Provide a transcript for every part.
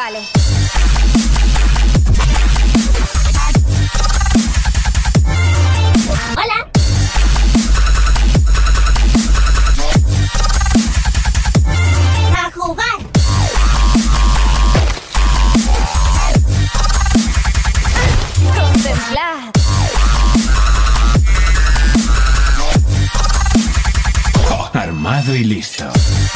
Vale. Hola. A jugar. Contemplad. Armado y listo.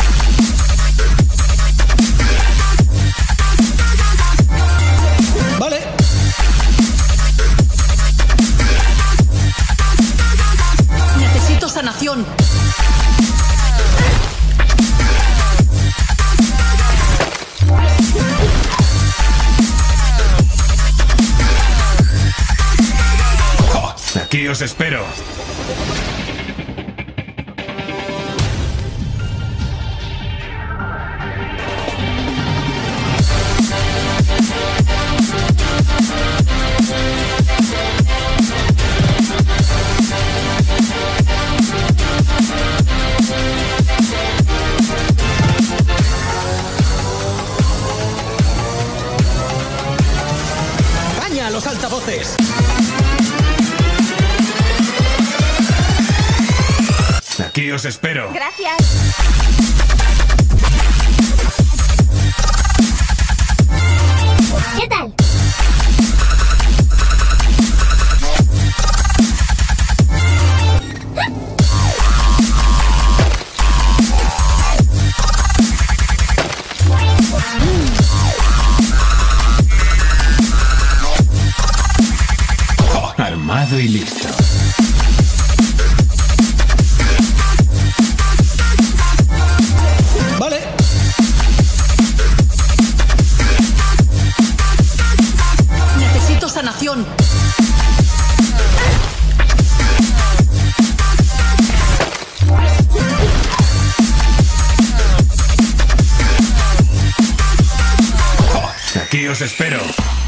Vale. Necesito sanación. Aquí os espero. ¡Caña a los altavoces! Aquí os espero. Gracias. ¿Qué tal? Armado y listo. Vale. Necesito sanación. Aquí os espero.